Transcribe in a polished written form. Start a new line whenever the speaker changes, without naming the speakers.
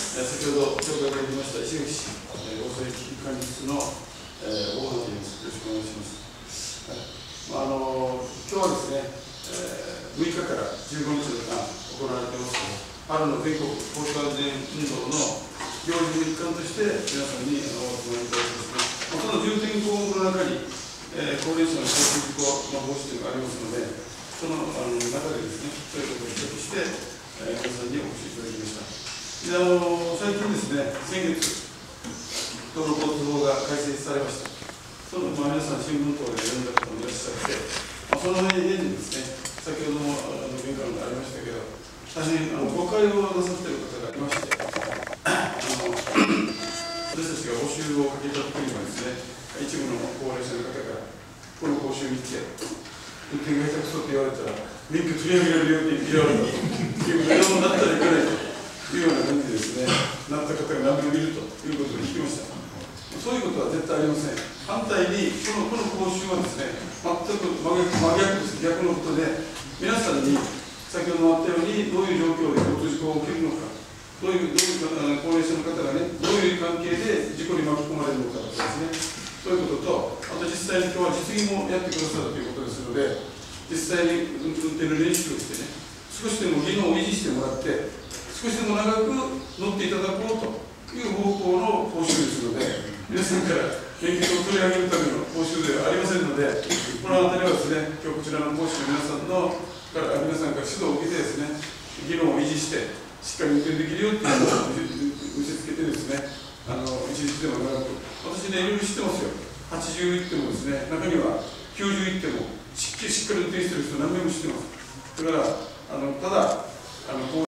先ほど紹介がありました石垣市防災危機管理室の大野と言います。よろしくお願いします。今日はですね、6日から15日の間行われています春の全国交通安全運動の行事の一環として皆さんにお集まりいただきますね。その重点項目の中に、高齢者の交通事故の防止というのがありますので、その中でですね、そういうことを比較して、皆さんにお越しいただきました。で最近ですね、先月、道路交通法が改正されました。その皆さん、新聞等で読んだ方もいらっしゃって、その上にですね、先ほども玄関がありましたけど、大変誤解をなさっている方がいまして、私たちが募集をかけたときにはですね、一部の高齢者の方から、この講習に来て、運転が下手くそって言われたら、免許取り上げられるよって言われるということになったらいかないと。いうような感じでですね、なった方が何名いるということを聞きました。そういうことは絶対ありません。反対に、この講習はですね、全く真逆です。逆のことで、皆さんに、先ほどもあったように、どういう状況で交通事故が起きるのか、どういう高齢者の方がね、どういう関係で事故に巻き込まれるのかとかですね、そういうことと、あと実際に今日は実技もやってくださるということですので、実際に運転の練習をしてね、少しでも技能を維持してもらって、少しでも長く乗っていただこうという方向の講習ですので、皆さんから免許を取り上げるための講習ではありませんので、このあたりはですね、今日こちらの講師の皆さんから指導を受けてですね、技能を維持して、しっかり運転できるよっていうのを見せつけてですね、一日でも長く、私ね、いろいろ知ってますよ。80いってもですね、中には90いってもしっかり運転してる人何名も知ってます。だから、ただ、